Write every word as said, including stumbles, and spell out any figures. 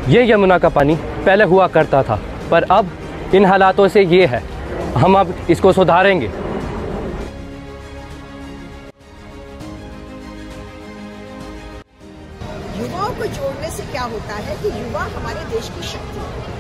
ये यमुना का पानी पहले हुआ करता था, पर अब इन हालातों से ये है। हम अब इसको सुधारेंगे। युवाओं को जोड़ने से क्या होता है कि युवा हमारे देश की शक्ति है।